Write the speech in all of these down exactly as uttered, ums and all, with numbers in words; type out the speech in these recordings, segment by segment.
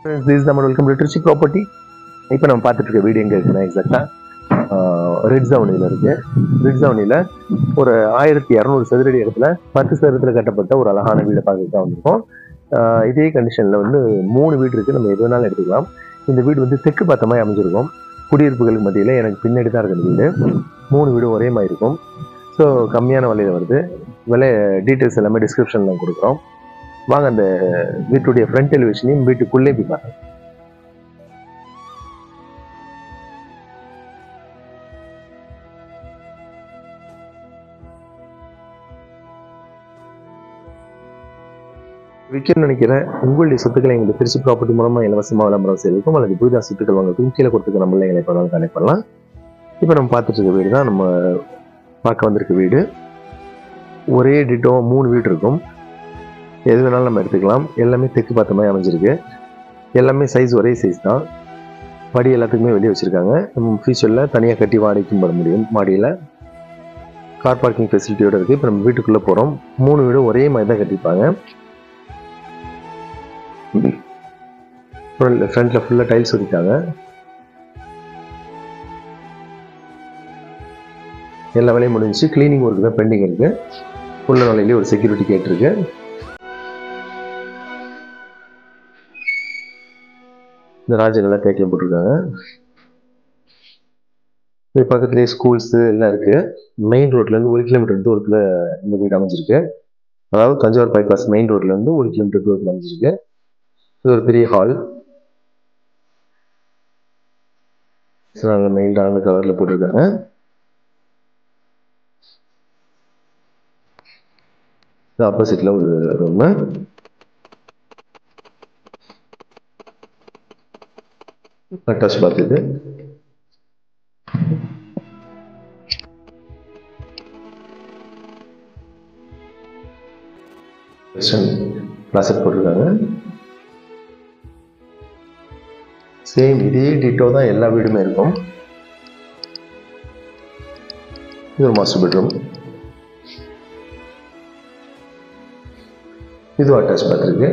Friends, this is Naman. Welcome to Trichy Property. இப்போ நம்ம பார்த்துட்டு இருக்க வீடு எங்கே இருக்குன்னா எக்ஸாக்டாக ரெட் ஜவுனியில் இருக்கு. ரெட் ஜவுனியில் ஒரு ஆயிரத்தி இரநூறு சதுரடி இடத்துல பத்து சதுரத்தில் கட்டப்பட்ட ஒரு அழகான வீடை பார்த்துட்டு தான் வந்திருக்கோம். இதே கண்டிஷனில் வந்து மூணு வீடு இருக்குது, நம்ம எது வேணாலும் எடுத்துக்கலாம். இந்த வீடு வந்து தெற்கு பார்த்த மாதிரி அமைஞ்சிருக்கும். குடியிருப்புகளுக்கு மத்தியில் எனக்கு பின்னாடி தான் இருக்குது வீடு. மூணு வீடு ஒரே மாதிரி இருக்கும். ஸோ கம்மியான விலையில் வருது. விலை டீட்டெயில்ஸ் எல்லாமே டிஸ்கிரிப்ஷனில் கொடுக்குறோம். வாங்க அந்த வீட்டுடைய ஃப்ரண்ட் எலிவேஷனையும் வீட்டுக்குள்ளே போய் பாருங்க. விற்கணும்னு நினைக்கிறேன் உங்களுடைய சொத்துக்களை எங்களுக்கு திருச்சி ப்ராப்பர்ட்டி மூலமாக இலவசமாக விளம்பரம் செய்திருக்கும் அல்லது புதிதாக சொத்துக்கள் வாங்குறதுக்கும் கீழே கொடுத்துக்க நம்மள எங்களை இப்போ கனெக்ட் பண்ணலாம். இப்போ நம்ம பார்த்துட்டு இருக்க வீடு தான் நம்ம பார்க்க வந்திருக்க வீடு. ஒரே டிட்டோ மூணு வீடு இருக்கும், எது வேணாலும் நம்ம எடுத்துக்கலாம். எல்லாமே தெற்கு பார்த்த மாதிரி அமைஞ்சிருக்கு. எல்லாமே சைஸ் ஒரே சைஸ் தான். படி எல்லாத்துக்குமே வெளியே வச்சுருக்காங்க. நம்ம ஃபியூச்சரில் தனியாக கட்டி வாடகைக்கும் போட முடியும். மாடியில் கார் பார்க்கிங் ஃபெசிலிட்டியோடு இருக்குது. இப்போ நம்ம வீட்டுக்குள்ளே போகிறோம். மூணு வீடும் ஒரே மாதிரி தான் கட்டியிருப்பாங்க. ஃப்ரண்ட்டில் ஃபுல்லாக டைல்ஸ் ஒட்டிட்டாங்க. எல்லா வேலையும் முடிஞ்சு. கிளீனிங் ஒர்க்கு தான் பெண்டிங் இருக்குது. உள்ள நுழையிலே ஒரு செக்யூரிட்டி கேட் இருக்கு. இந்த ராஜகெல்லாம் தேக்கியம் போட்டிருக்காங்க. இது பக்கத்துலேயே ஸ்கூல்ஸு எல்லாம் இருக்குது. மெயின் ரோட்லேருந்து ஒரு கிலோமீட்டர் தூரத்தில் இந்த வீடு அமைஞ்சிருக்கு. அதாவது தஞ்சாவூர் பைபாஸ் மெயின் ரோட்லேருந்து ஒரு கிலோமீட்டர் தூரத்தில் அமைஞ்சிருக்கு. இது ஒரு பெரிய ஹால். நாங்கள் மெயின் டாங்க கவரில் போட்டிருக்காங்க. ஆப்போசிட்டில் ஒரு ரூமு. அட்டாச் பாத் இது. கிளாசட் போட்டிருக்காங்க. சேம் இதே டிட்டோ தான் எல்லா வீடுமே இருக்கும். இது ஒரு மாஸ்டர் பெட்ரூம். இது அட்டாச் பாத் இருக்கு.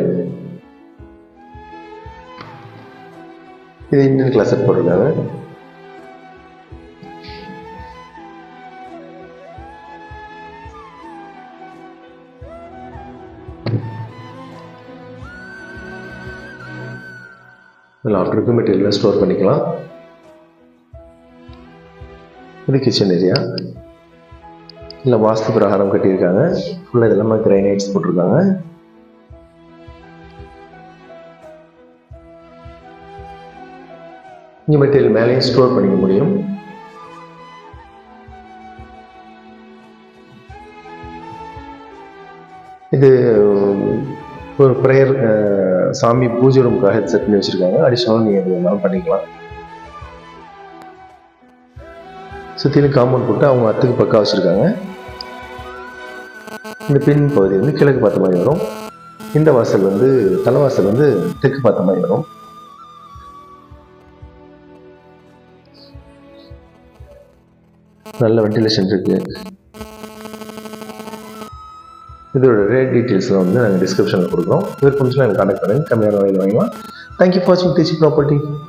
இது இந்தியன் கிளாசட் போட்டிருக்காங்க. ஆஃப்டருக்கு மெட்டீரியல் ஸ்டோர் பண்ணிக்கலாம். இது கிச்சன் ஏரியா. இல்லை வாஸ்து பிரகாரம் கட்டியிருக்காங்க. ஃபுல்லாக இதெல்லாமே கிரைனைட்ஸ் போட்டிருக்காங்க. இங்கே மெட்டீரியல் மேலேயும் ஸ்டோர் பண்ணிக்க முடியும். இது ஒரு ப்ரேயர் சாமி பூஜை ரூமுக்காக செட் பண்ணி வச்சுருக்காங்க. அடிஷனலாக நீங்கள் எது வேணாலும் பண்ணிக்கலாம். சுற்றிலும் காம்பவுண்ட் போட்டு அவங்க அத்துக்கு பக்கம் வச்சுருக்காங்க. இந்த பின் பகுதி வந்து கிழக்கு பார்த்த மாதிரி வரும். இந்த வாசல் வந்து தலைவாசல் வந்து தெற்கு பார்த்த மாதிரி வரும். நல்ல வென்டிலேஷன் இருக்கு. இதோட ரேட் டீட்டெயில்ஸ்லாம் வந்து நாங்கள் டிஸ்கிரிப்ஷனில் கொடுக்குறோம். விருப்பம் எனக்கு கான்டாக்ட் பண்ணுங்க. கம்மியான விலையில் வாங்கலாம். தேங்க்யூ ஃபார் வாட்சிங் ட்ரிச்சி ப்ராப்பர்ட்டி.